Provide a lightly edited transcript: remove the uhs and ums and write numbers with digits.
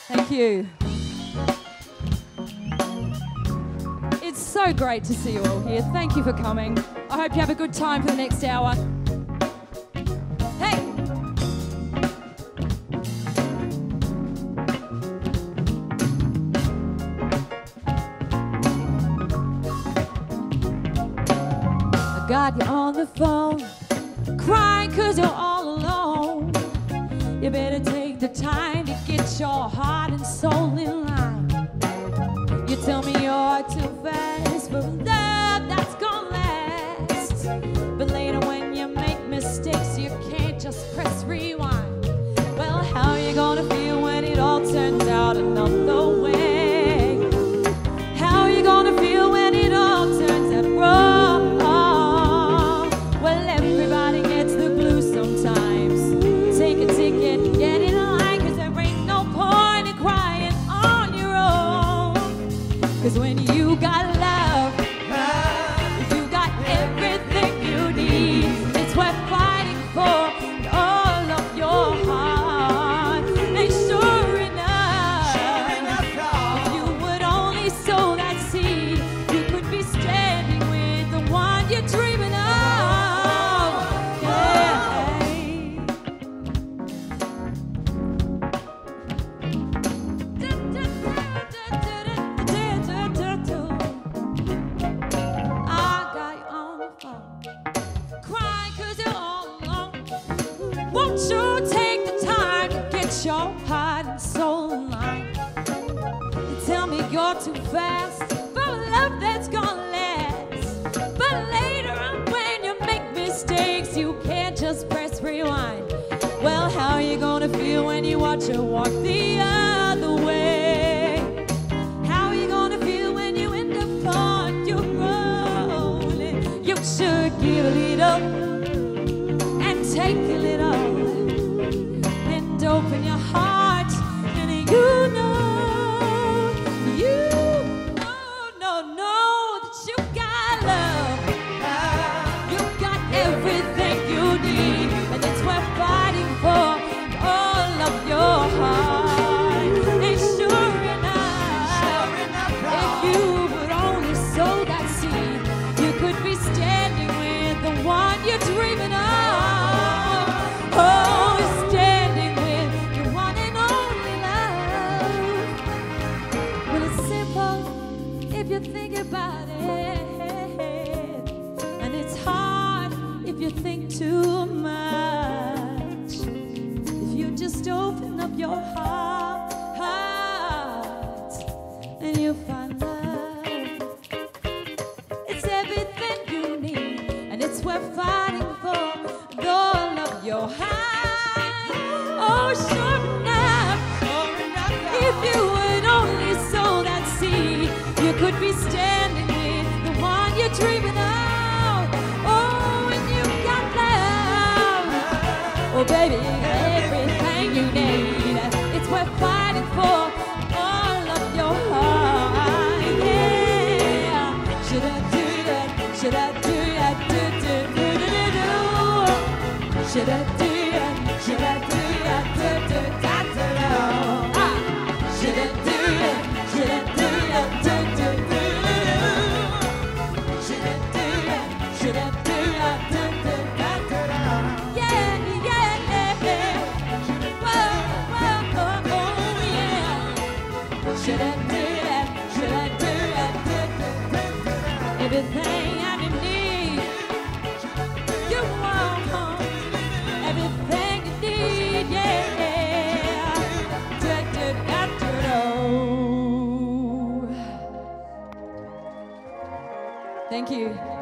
Thank you. It's so great to see you all here. Thank you for coming. I hope you have a good time for the next hour. Hey! I got you on the phone, crying 'cause you're all alone. You better take the time to get your heart and soul in line. You tell me you're too fast for love that's gonna last, but later when you make mistakes you can't just press rewind. Well, how are you gonna feel when it all turns out another way? How are you gonna feel when it all turns out wrong? Well, everybody gets the blues sometimes. Take a ticket and get in line, 'cause there ain't no point in crying on your own. 'Cause when you got love, you got everything you need. It's worth fighting for all of your heart. And sure enough, if you would only sow that seed, you could be standing with the one you're dreaming of. Won't you take the time to get your heart and soul in line? You tell me you're too fast for a love that's gonna last, but later on when you make mistakes you can't just press rewind. Well, how are you gonna feel when you watch her walk the other way? How are you gonna feel when you end up on your own? You should give a little and take a little, and open your heart, and you know that you got love. You got everything you need, and it's worth fighting for all of your heart. And sure enough, if you would only sow that seed, you could be standing with the one you're dreaming of. Oh, standing with your one and only love. Well, it's simple if you think about it, and it's hard if you think too much. If you just open up your heart and you'll find love. It's everything you need, and it's worth fighting for all of your heart. Oh, sure enough, if you would only sow that seed, you could be standing with the one you're dreaming of. Oh, and you got love. Oh, baby, you got everything you need. It's worth fighting for all of your heart. Yeah. Should I do that? Should I do that? Should I do that? Should I do that? Should I do that? Should I do that? Should I do that? Should I do that? Yeah, yeah. Whoa, yeah. Should I do that? Should I do that? Everything I need, you want. Everything you need, yeah. Thank you.